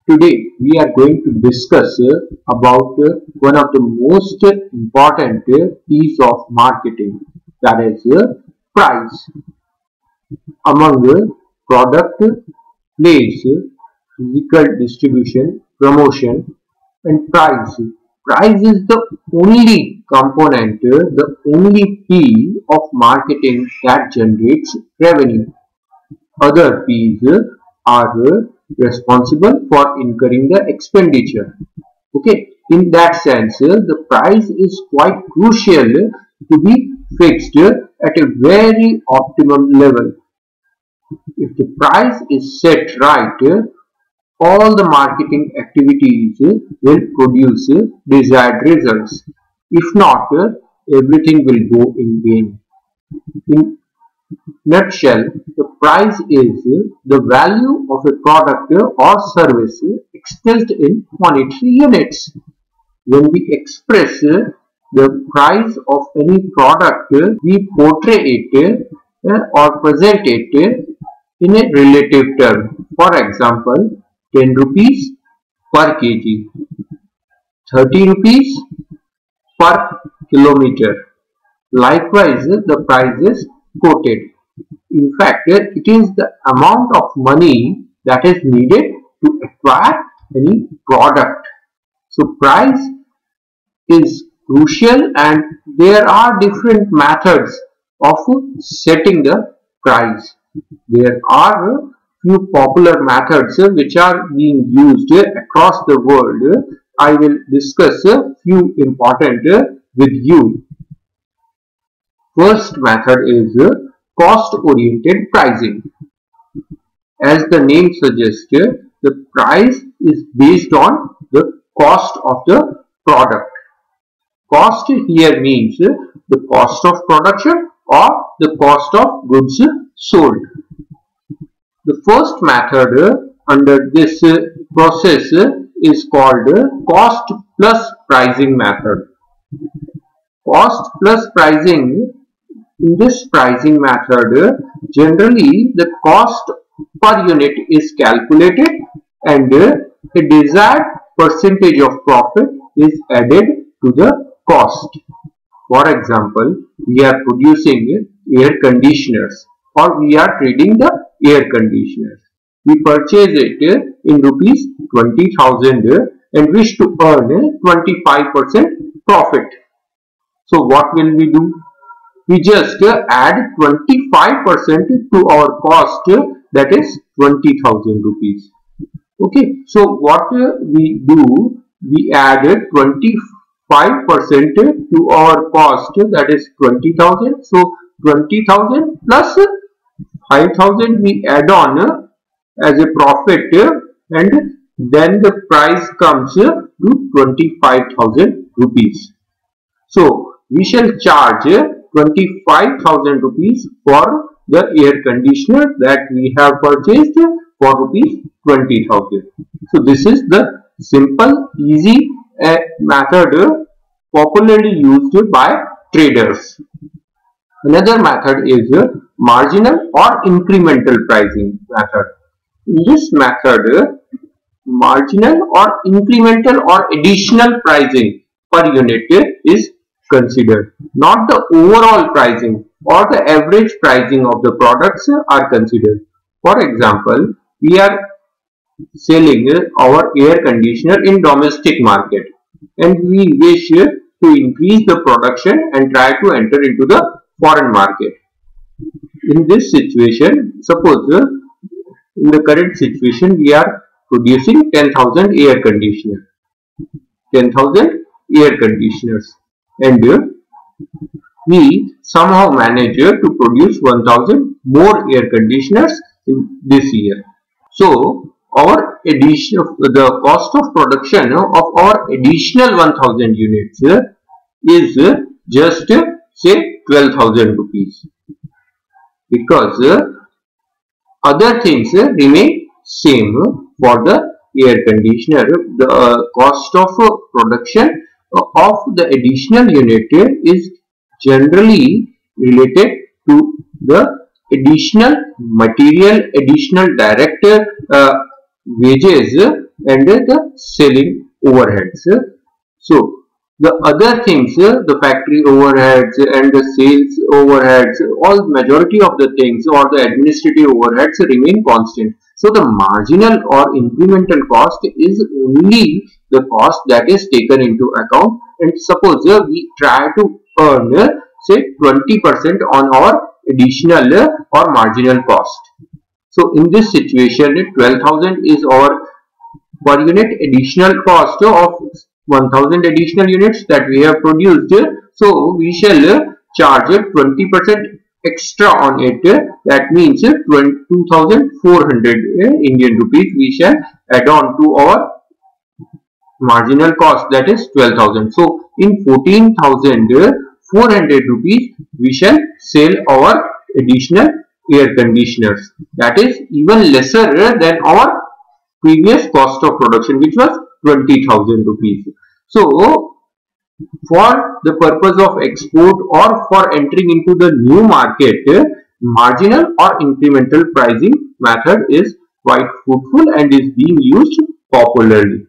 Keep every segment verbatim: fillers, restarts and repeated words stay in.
Today we are going to discuss uh, about uh, one of the most important uh, piece of marketing, that is uh, price. Among uh, product, place, physical distribution, promotion and price. Price is the only component, uh, the only P of marketing that generates revenue. Other P's are responsible for incurring the expenditure. Okay, in that sense, the price is quite crucial to be fixed at a very optimum level. If the price is set right, all the marketing activities will produce desired results. If not, everything will go in vain. In nutshell, the price is the value of a product or service expressed in monetary units. When we express the price of any product, we portray it or present it in a relative term. For example, ten rupees per kg, thirty rupees per kilometer. Likewise, the price is quoted. In fact, it is the amount of money that is needed to acquire any product. So price is crucial, and there are different methods of setting the price. There are few popular methods which are being used across the world. I will discuss a few important with you. First method is cost-oriented pricing. As the name suggests, the price is based on the cost of the product. Cost here means the cost of production or the cost of goods sold. The first method under this process is called cost plus pricing method. Cost plus pricing. In this pricing method, generally the cost per unit is calculated and a desired percentage of profit is added to the cost. For example, we are producing air conditioners or we are trading the air conditioners. We purchase it in rupees twenty thousand and wish to earn twenty-five percent profit. So what will we do? We just add twenty-five percent to our cost, that is twenty thousand rupees. Okay, so what we do, we add twenty-five percent to our cost, that is twenty thousand. So twenty thousand plus five thousand we add on as a profit, and then the price comes to twenty-five thousand rupees. So we shall charge twenty-five thousand rupees for the air conditioner that we have purchased for rupees twenty thousand. So this is the simple, easy uh, method uh, popularly used by traders. Another method is uh, marginal or incremental pricing method. In this method, uh, marginal or incremental or additional pricing per unit is considered. Not the overall pricing or the average pricing of the products are considered. For example, we are selling our air conditioner in domestic market and we wish to increase the production and try to enter into the foreign market. In this situation, suppose in the current situation we are producing ten thousand air conditioners. ten thousand air conditioners. And we somehow manage to produce one thousand more air conditioners in this year. So our addition of the cost of production of our additional one thousand units is just say twelve thousand rupees, because other things remain same. For the air conditioner, the cost of production of the additional unit is generally related to the additional material, additional direct uh, wages and the selling overheads. So the other things, the factory overheads and the sales overheads, all majority of the things or the administrative overheads remain constant. So the marginal or incremental cost is only the cost that is taken into account. And suppose we try to earn say twenty percent on our additional or marginal cost. So in this situation, twelve thousand is our per unit additional cost of one thousand additional units that we have produced. So we shall charge twenty percent extra on it. That means two thousand four hundred Indian rupees we shall add on to our marginal cost, that is twelve thousand. So in fourteen thousand four hundred rupees we shall sell our additional air conditioners. That is even lesser than our previous cost of production, which was twenty thousand rupees. So for the purpose of export or for entering into the new market, marginal or incremental pricing method is quite fruitful and is being used popularly.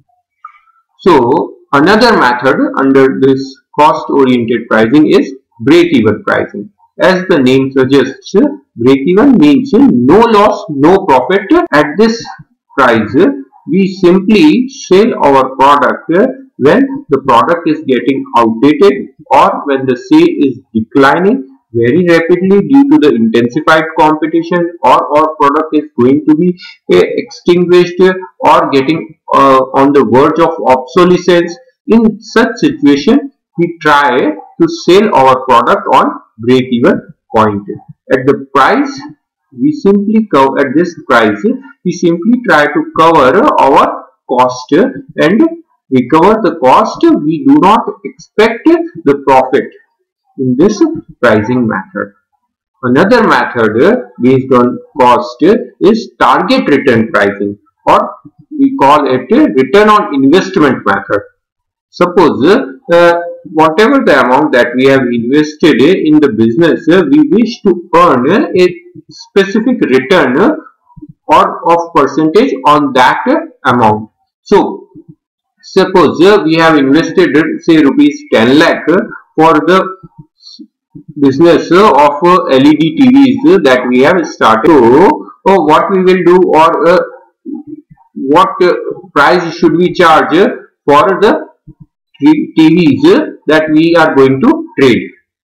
So another method under this cost oriented pricing is break-even pricing. As the name suggests, break-even means no loss, no profit. At this price, we simply sell our product when the product is getting outdated or when the sale is declining very rapidly due to the intensified competition, or our product is going to be uh, extinguished or getting uh, on the verge of obsolescence. In such situation, we try to sell our product on break-even point. At the price, we simply cover at this price, we simply try to cover our cost and recover the cost. We do not expect the profit in this pricing method. Another method based on cost is target return pricing, or we call it return on investment method. Suppose uh, whatever the amount that we have invested in the business, we wish to earn a specific return or of percentage on that amount. So suppose we have invested say rupees ten lakh for the business of L E D T Vs that we have started. So uh, what we will do, or uh, what uh, price should we charge for the T Vs that we are going to trade?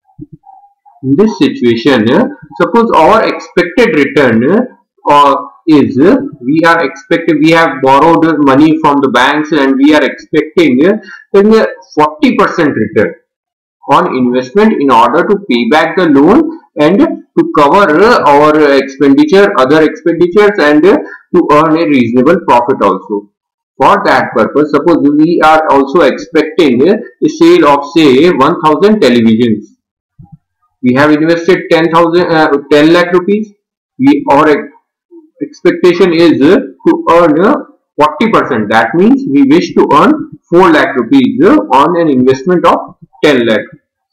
In this situation, suppose our expected return uh, is we are expecting we have borrowed money from the banks and we are expecting a forty percent return on investment in order to pay back the loan and to cover our expenditure, other expenditures, and to earn a reasonable profit also. For that purpose, suppose we are also expecting a sale of say one thousand televisions. We have invested ten thousand, uh, ten lakh rupees. We our expectation is to earn forty percent. That means we wish to earn four lakh rupees on an investment of ten lakh.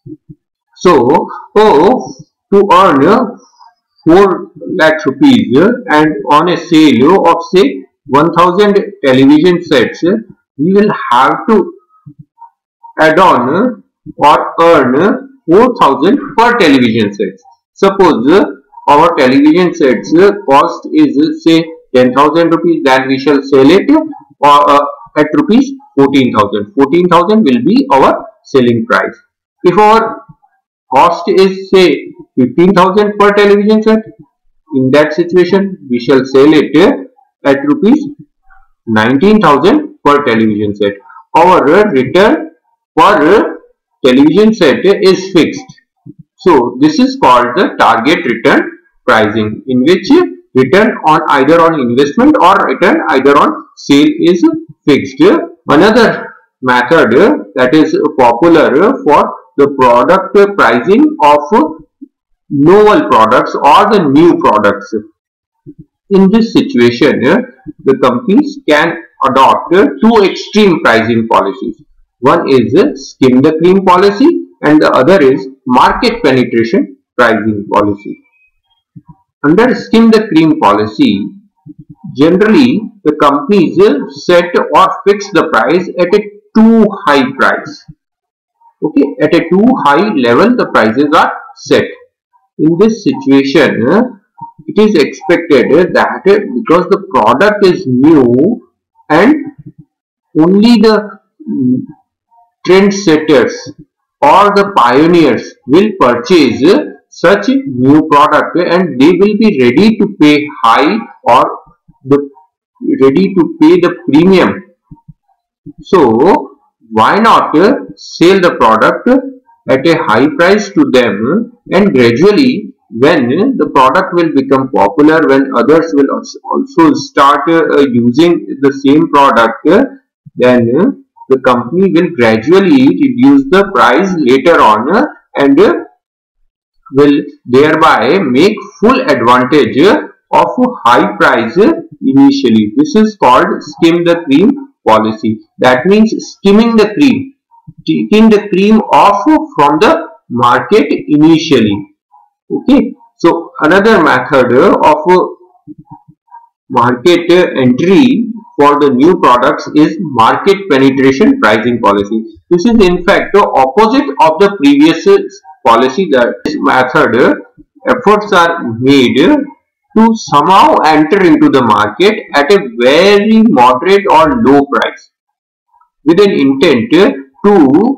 So, oh, to earn four lakh rupees and on a sale of say one thousand television sets, we will have to add on or earn four thousand per television sets. Suppose our television sets cost is say ten thousand rupees, then we shall sell it or uh, at rupees fourteen thousand. fourteen thousand will be our selling price. If our cost is say fifteen thousand per television set, in that situation we shall sell it at rupees nineteen thousand per television set. Our return per television set is fixed. So this is called the target return pricing, in which return on either on investment or return either on sale is fixed. Another method that is popular for the product pricing of novel products or the new products. In this situation, the companies can adopt two extreme pricing policies. One is skim the cream policy and the other is market penetration pricing policy. Under skim the cream policy, generally the companies set or fix the price at a too high price. Okay, at a too high level the prices are set. In this situation, it is expected that because the product is new and only the trendsetters or the pioneers will purchase such new product and they will be ready to pay high or the ready to pay the premium. So why not sell the product at a high price to them, and gradually when the product will become popular, when others will also start uh, using the same product, then uh, the company will gradually reduce the price later on uh, and uh, will thereby make full advantage of high price initially. This is called skim the cream policy. That means skimming the cream, taking the cream off from the market initially. Okay, so another method of market entry for the new products is market penetration pricing policy. This is in fact the opposite of the previous policy. That this method, efforts are made to somehow enter into the market at a very moderate or low price with an intent to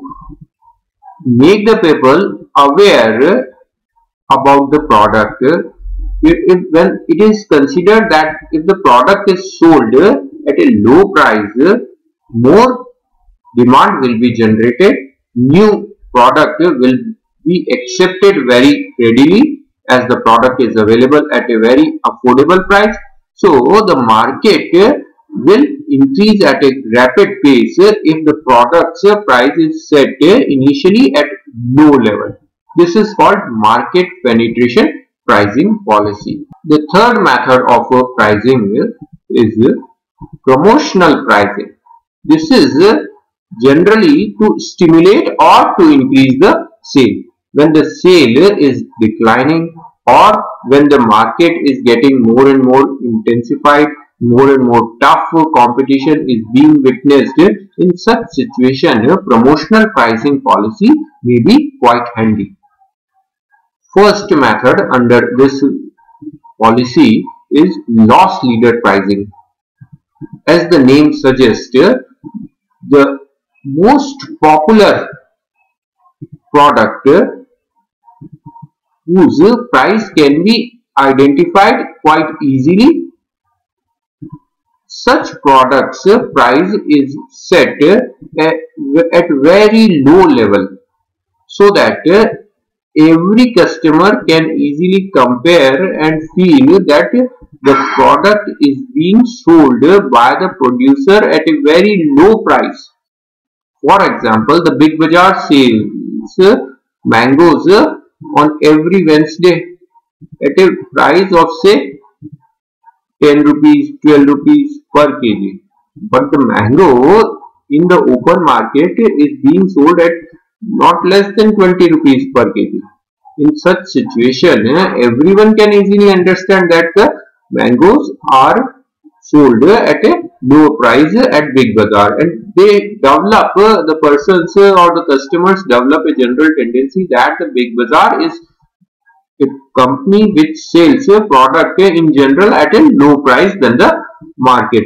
make the people aware about the product. If, if when it is considered that if the product is sold at a low price, more demand will be generated, new product will be accepted very readily as the product is available at a very affordable price. So the market will increase at a rapid pace if the product's price is set initially at low level. This is called market penetration pricing policy. The third method of pricing is promotional pricing. This is generally to stimulate or to increase the sale. When the sale is declining or when the market is getting more and more intensified, more and more tough competition is being witnessed, in such situation promotional pricing policy may be quite handy. First method under this policy is loss leader pricing. As the name suggests, the most popular product whose price can be identified quite easily, such products price is set at, at very low level so that every customer can easily compare and feel that the product is being sold by the producer at a very low price. For example, the Big Bazaar sells mangoes on every Wednesday at a price of say ten rupees, twelve rupees per kg. But the mango in the open market is being sold at not less than twenty rupees per kg. In such situation, everyone can easily understand that the mangoes are sold at a low price at Big Bazaar, and they develop, the persons or the customers develop a general tendency that the Big Bazaar is a company which sells a product in general at a low price than the market.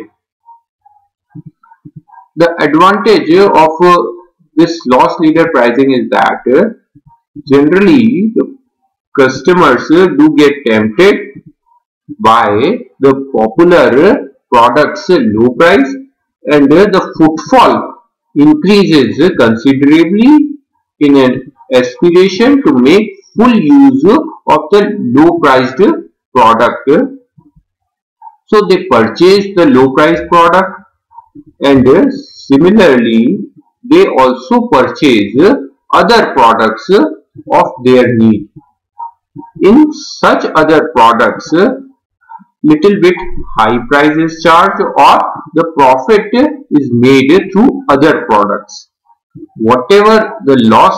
The advantage of this loss leader pricing is that generally the customers do get tempted by the popular products low price, and the footfall increases considerably in an aspiration to make full use of the low priced product. So they purchase the low priced product, and similarly they also purchase other products of their need. In such other products, little bit high price is charged or the profit is made through other products. Whatever the loss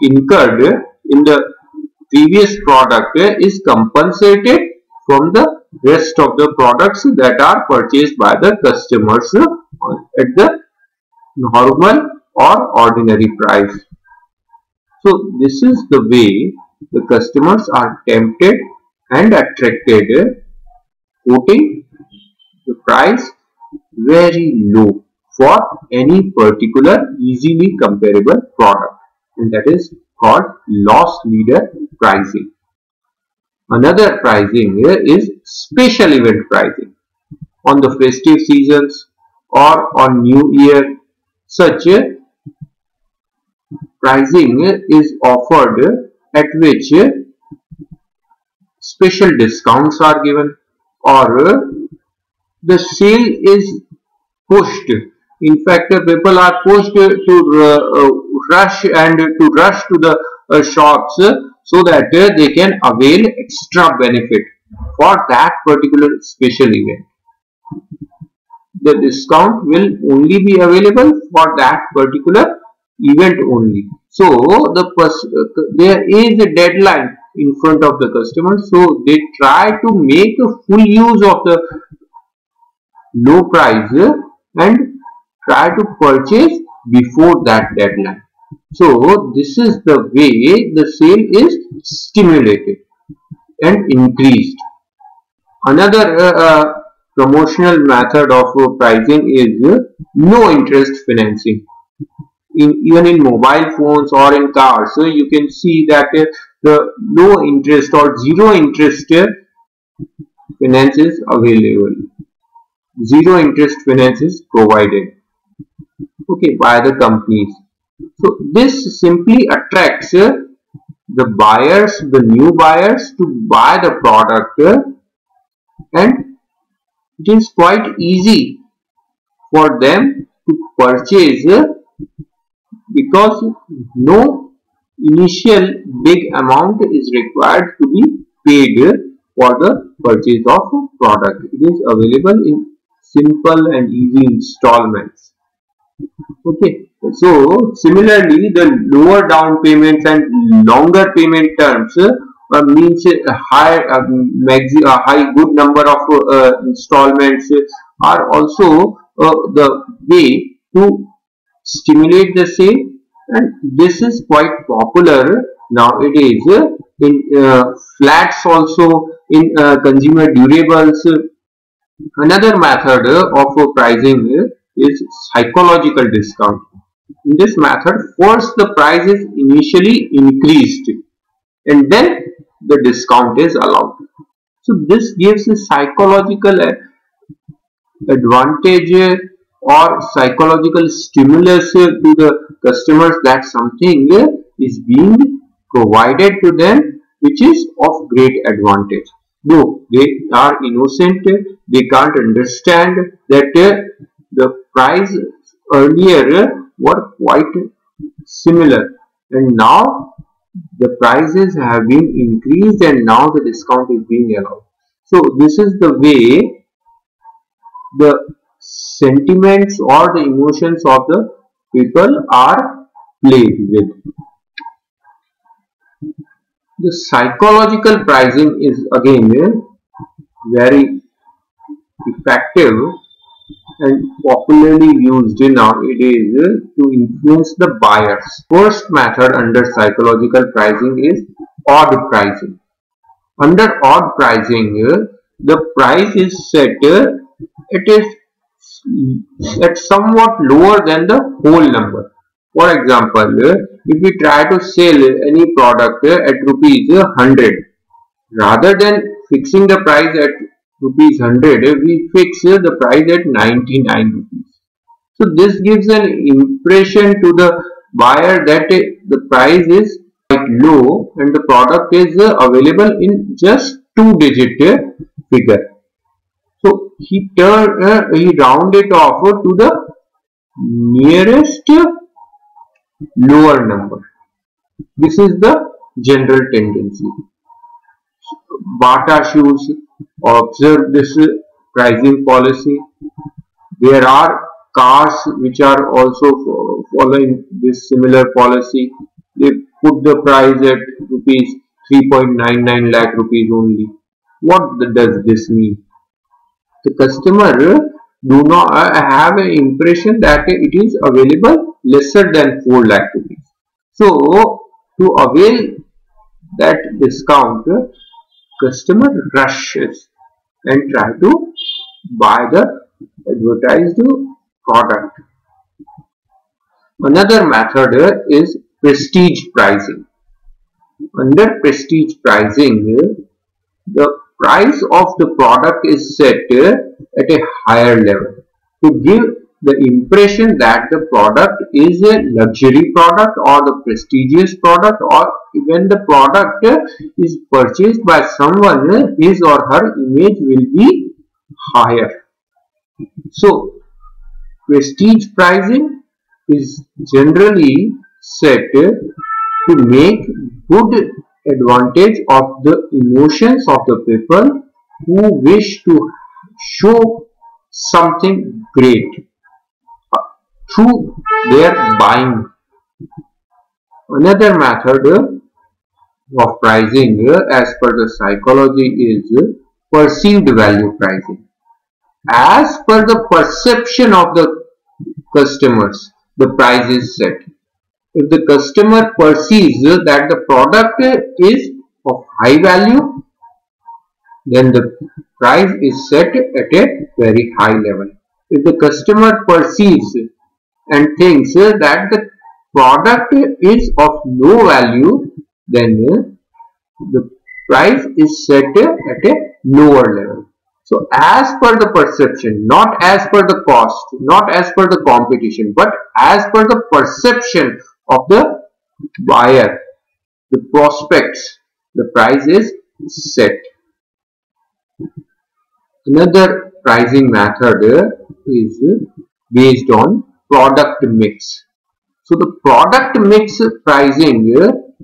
incurred in the previous product is compensated from the rest of the products that are purchased by the customers at the normal or ordinary price. So this is the way the customers are tempted and attracted, quoting the price very low for any particular easily comparable product, and that is called loss leader pricing. Another pricing is special event pricing. On the festive seasons or on New Year, such pricing is offered at which special discounts are given, or the sale is pushed. In fact, people are pushed to uh, rush and to rush to the uh, shops so that they can avail extra benefit for that particular special event. The discount will only be available for that particular event only. So the there is a deadline in front of the customer, so they try to make a full use of the low price and try to purchase before that deadline. So this is the way the sale is stimulated and increased. Another uh, uh, promotional method of uh, pricing is uh, no interest financing. In, even in mobile phones or in cars, so you can see that uh, the low interest or zero interest uh, finance is available. Zero interest finance is provided, okay, by the companies. So this simply attracts uh, the buyers, the new buyers, to buy the product, uh, and it is quite easy for them to purchase uh, because no initial big amount is required to be paid for the purchase of a product. It is available in simple and easy installments. Okay, so similarly, the lower down payments and longer payment terms uh, means a high, uh, maxi a high good number of uh, installments are also uh, the way to stimulate the sale, and this is quite popular nowadays uh, in uh, flats, also in uh, consumer durables. Another method uh, of uh, pricing uh, is psychological discount. In this method, first the price is initially increased and then the discount is allowed. So this gives a psychological advantage or psychological stimulus to the customers that something is being provided to them which is of great advantage. Though they are innocent, they can't understand that the price earlier were quite similar, and now the prices have been increased and now the discount is being allowed. So this is the way the sentiments or the emotions of the people are played with. The psychological pricing is again very effective and popularly used nowadays to influence the buyers. First method under psychological pricing is odd pricing. Under odd pricing, the price is set, it is at somewhat lower than the whole number. For example, if we try to sell any product at rupees one hundred, rather than fixing the price at rupees one hundred, we fix the price at ninety-nine rupees. So this gives an impression to the buyer that the price is quite low and the product is available in just two digit figure. So he turn uh, he round it off to the nearest lower number. This is the general tendency. Bata shoes observe this pricing policy. There are cars which are also following this similar policy. They put the price at rupees three point nine nine lakh rupees only. What does this mean? The customer do not have an impression that it is available lesser than four lakh rupees. So to avail that discount, customer rushes and try to buy the advertised product. Another method is prestige pricing. Under prestige pricing, the price of the product is set at a higher level to give the impression that the product is a luxury product or the prestigious product, or when the product is purchased by someone, his or her image will be higher. So prestige pricing is generally set to make good advantage of the emotions of the people who wish to show something great through their buying. Another method of pricing as per the psychology is perceived value pricing. As per the perception of the customers, the price is set. If the customer perceives that the product is of high value, then the price is set at a very high level. If the customer perceives and thinks that the product is of low value, then the price is set at a lower level. So as per the perception, not as per the cost, not as per the competition, but as per the perception of the buyer, the prospects, the price is set. Another pricing method is based on product mix. So the product mix pricing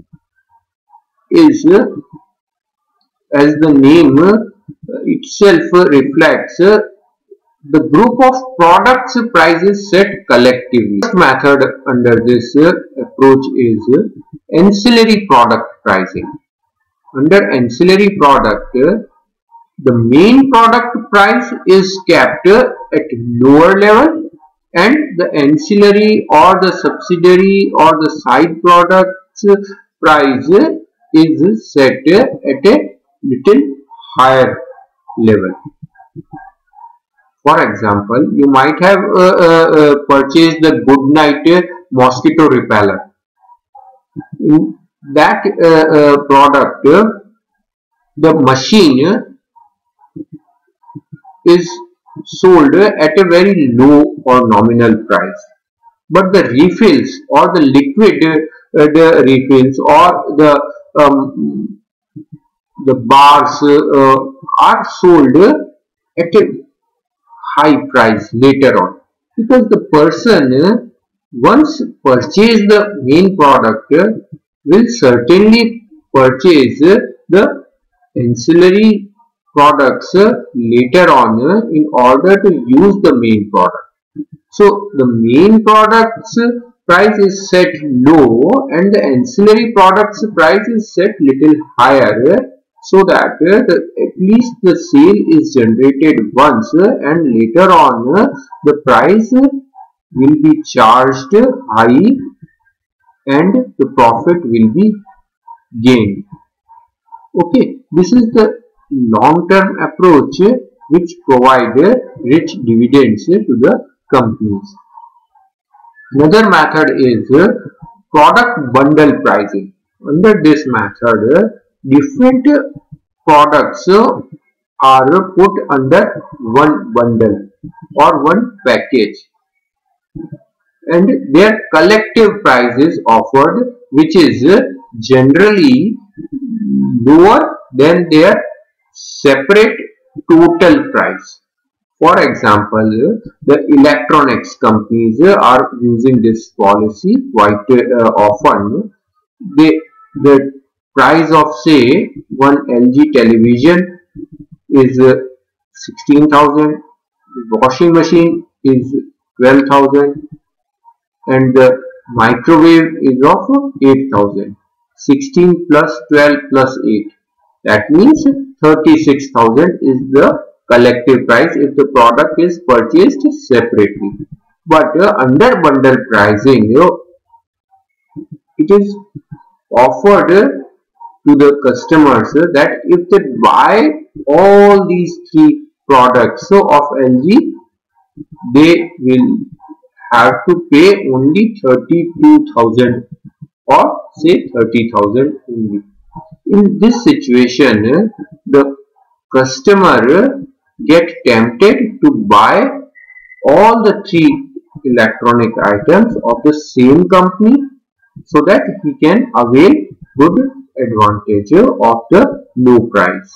is, as the name itself reflects, the group of products prices set collectively. The method under this approach is ancillary product pricing. Under ancillary product, the main product price is kept at lower level and the ancillary or the subsidiary or the side products price is set at a little higher level. For example, you might have uh, uh, purchased the Goodnight uh, mosquito repeller. In that uh, uh, product, uh, the machine is sold at a very low or nominal price, but the refills or the liquid uh, the refills or the um, the bars uh, are sold at a high price later on, because the person once purchased the main product will certainly purchase the ancillary products later on in order to use the main product. So the main products price is set low and the ancillary products price is set little higher, so that uh, the, at least the sale is generated once uh, and later on uh, the price uh, will be charged high and the profit will be gained. Okay, this is the long-term approach uh, which provide uh, rich dividends uh, to the companies. Another method is uh, product bundle pricing. Under this method, uh, different products are put under one bundle or one package, and their collective price is offered, which is generally lower than their separate total price. For example, the electronics companies are using this policy quite uh, often. They the price of, say, one L G television is uh, sixteen thousand, washing machine is twelve thousand, and the microwave is of eight thousand. sixteen plus twelve plus eight, That means thirty-six thousand is the collective price if the product is purchased separately. But uh, under bundle pricing, uh, it is offered uh, to the customers uh, that if they buy all these three products so of L G, they will have to pay only thirty-two thousand or say thirty thousand only. In this situation, uh, the customer uh, get tempted to buy all the three electronic items of the same company so that he can avail good advantage of the low price.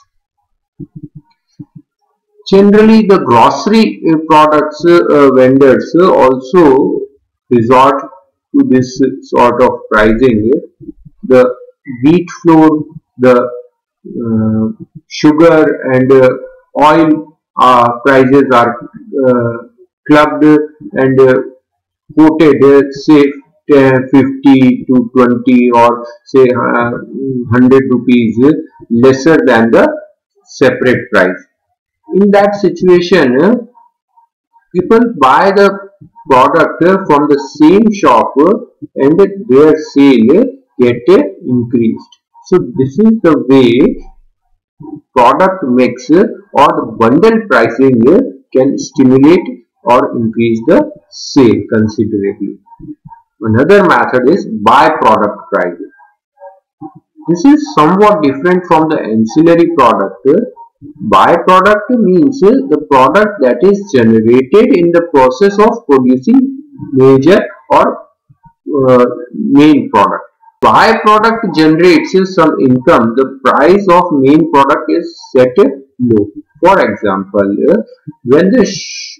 Generally, the grocery products uh, vendors also resort to this sort of pricing. The wheat flour, the uh, sugar and uh, oil uh, prices are uh, clubbed and uh, quoted, uh, say fifty to twenty or say uh, one hundred rupees lesser than the separate price. In that situation, uh, people buy the product uh, from the same shop uh, and their sale uh, get uh, increased. So this is the way product mix uh, or the bundle pricing uh, can stimulate or increase the sale considerably. Another method is by-product pricing. This is somewhat different from the ancillary product. By-product means the product that is generated in the process of producing major or uh, main product. By-product generates some income. The price of main product is set low. For example, when the sh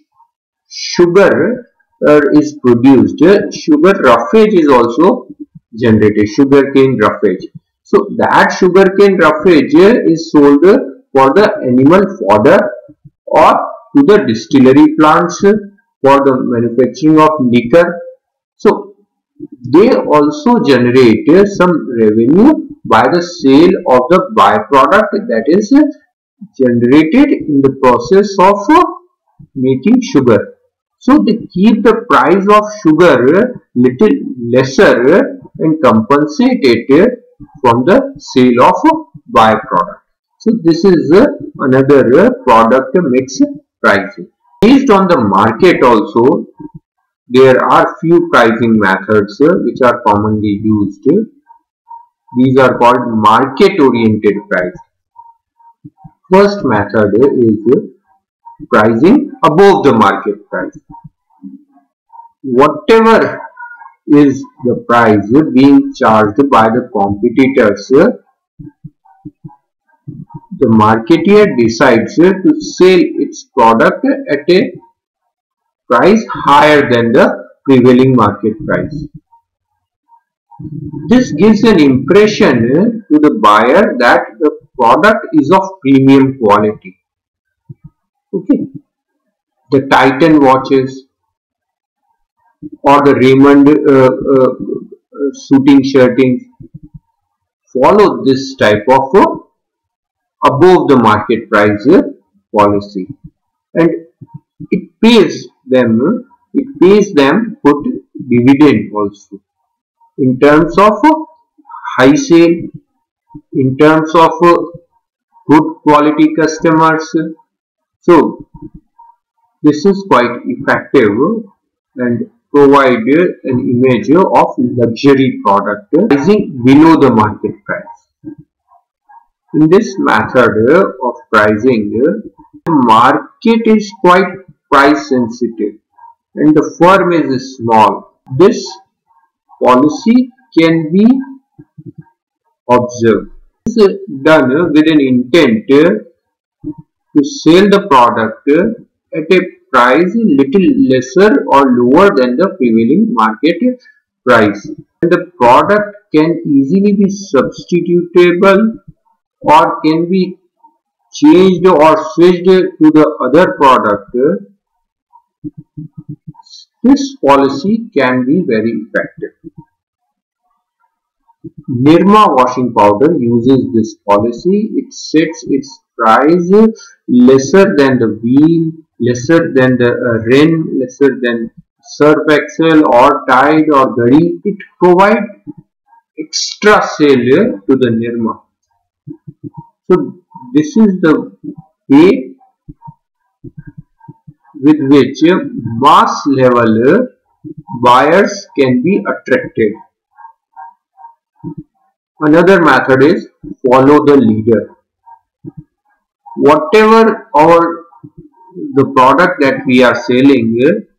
sugar uh, is produced, sugar roughage is also generated, sugarcane roughage. So that sugarcane roughage is sold for the animal fodder or to the distillery plants for the manufacturing of liquor. So they also generate some revenue by the sale of the byproduct that is generated in the process of making sugar. So they keep the price of sugar little lesser and compensate it from the sale of byproduct. So this is another product mix pricing. Based on the market also, there are few pricing methods which are commonly used. These are called market oriented pricing. First method is pricing above the market price. Whatever is the price being charged by the competitors, the marketeer decides to sell its product at a price higher than the prevailing market price. This gives an impression to the buyer that the product is of premium quality. Okay, the Titan watches or the Raymond uh, uh, suiting shirtings follow this type of uh, above the market price uh, policy, and it pays them it pays them good dividend also in terms of uh, high sale, in terms of uh, good quality customers. So this is quite effective and provide an image of luxury product pricing below the market price. In this method of pricing, the market is quite price sensitive and the firm is small. This policy can be observed. This is done with an intent to sell the product at a price little lesser or lower than the prevailing market price. And the product can easily be substitutable or can be changed or switched to the other product. This policy can be very effective. Nirma washing powder uses this policy. It sets its price lesser than the wheel, lesser than the uh, Rin, lesser than Surf Excel or Tide or Gadi. It provides extra sale to the Nirma. So this is the way with which mass level buyers can be attracted. Another method is follow the leader. Whatever our the product that we are selling,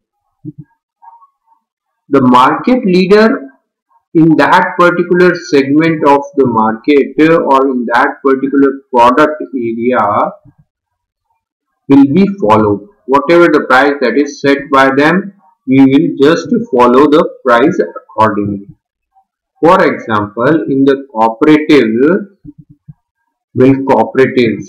the market leader in that particular segment of the market or in that particular product area will be followed. Whatever the price that is set by them, we will just follow the price accordingly. For example, in the cooperative, milk cooperatives,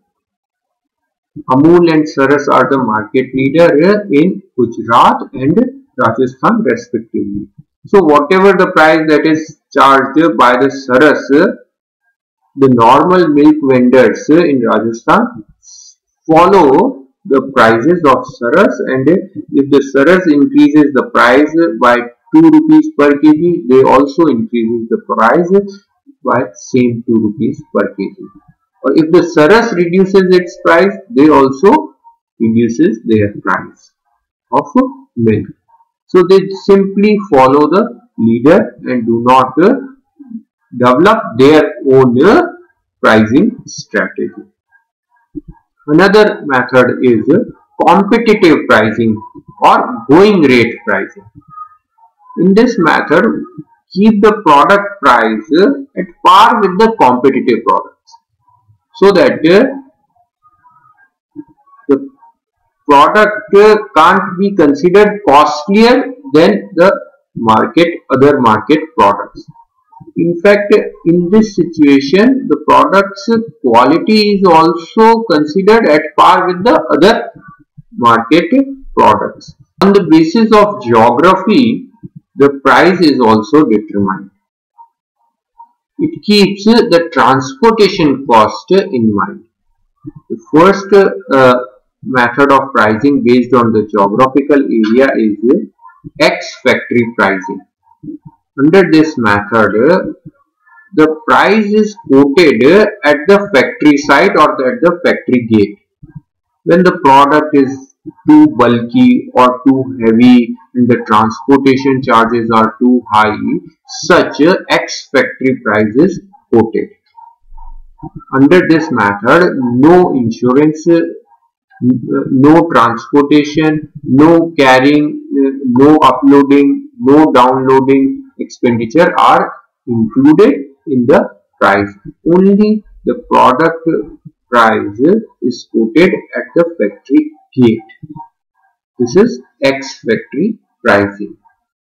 Amul and Saras are the market leader in Gujarat and Rajasthan respectively. So whatever the price that is charged by the Saras, the normal milk vendors in Rajasthan follow the prices of Saras, and if the Saras increases the price by two rupees per kg, they also increases the price by same two rupees per kg. Or if the Saras reduces its price, they also reduces their price of milk. So they simply follow the leader and do not uh, develop their own uh, pricing strategy. Another method is uh, competitive pricing or going rate pricing. In this method, keep the product price uh, at par with the competitive products, so that uh, the product uh, can't be considered costlier than the market other market products. In fact, in this situation, the product's quality is also considered at par with the other market products. On the basis of geography, the price is also determined. It keeps the transportation cost in mind. The first uh, method of pricing based on the geographical area is ex-factory pricing. Under this method, the price is quoted at the factory site or at the factory gate. When the product is too bulky or too heavy and the transportation charges are too high, such ex-factory price is quoted. Under this method, no insurance, no transportation, no carrying, no uploading, no downloading expenditure are included in the price. Only the product price is quoted at the factory gate. This is ex-factory pricing.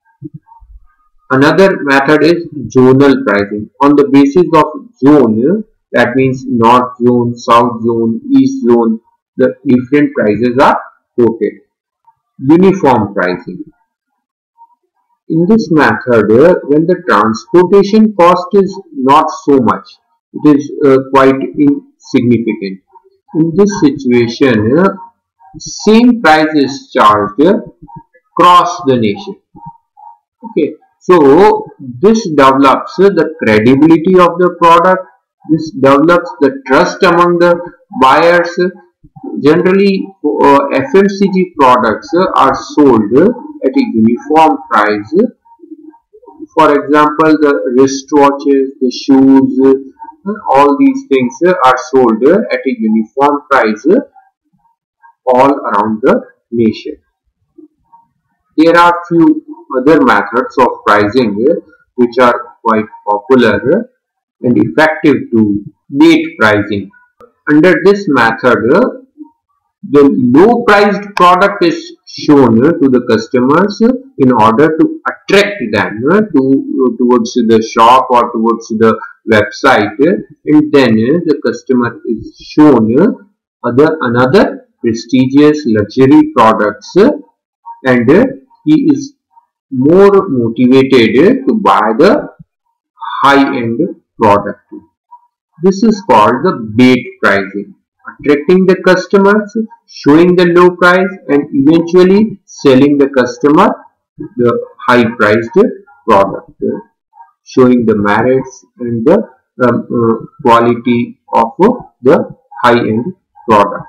Another method is zonal pricing. On the basis of zone, that means north zone, south zone, east zone, the different prices are quoted. Uniform pricing. In this method, when the transportation cost is not so much, it is uh, quite insignificant. In this situation, uh, same price is charged across the nation. Okay, so this develops the credibility of the product. This develops the trust among the buyers. Generally, uh, F M C G products uh, are sold uh, at a uniform price. For example, the wristwatches, the shoes, uh, all these things uh, are sold uh, at a uniform price uh, all around the nation. There are few other methods of pricing uh, which are quite popular uh, and effective to gate pricing. Under this method, uh, the low priced product is shown uh, to the customers uh, in order to attract them uh, to uh, towards the shop or towards the website, uh, and then uh, the customer is shown uh, other another prestigious luxury products uh, and uh, he is more motivated uh, to buy the high-end product. This is called the bait pricing, attracting the customers, showing the low price, and eventually selling the customer the high-priced product, showing the merits and the um, uh, quality of uh, the high-end product.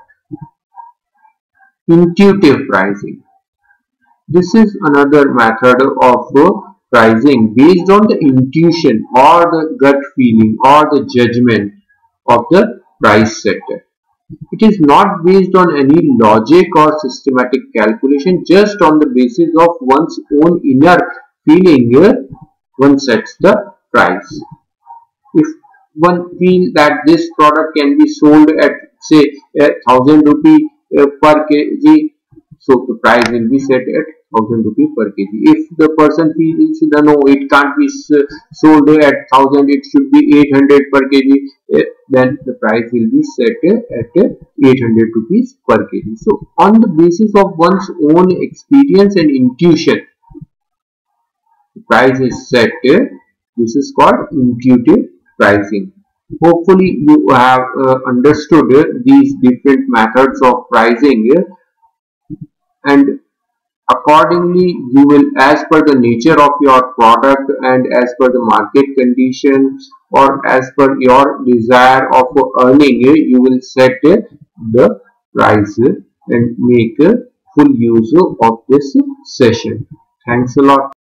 Intuitive pricing. This is another method of uh, pricing based on the intuition or the gut feeling or the judgment of the price setter. It is not based on any logic or systematic calculation, just on the basis of one's own inner feeling, uh, one sets the price. If one feels that this product can be sold at say a thousand rupee uh, per kg, so the price will be set at thousand rupee per kg. If the person feels that no, it can't be sold at thousand, it should be eight hundred per kg, uh, then the price will be set at eight hundred rupees per kg. So on the basis of one's own experience and intuition, the price is set. This is called intuitive pricing. Hopefully you have uh, understood uh, these different methods of pricing, uh, and accordingly you will, as per the nature of your product and as per the market conditions or as per your desire of earning, uh, you will set uh, the price uh, and make uh, full use of this session. Thanks a lot.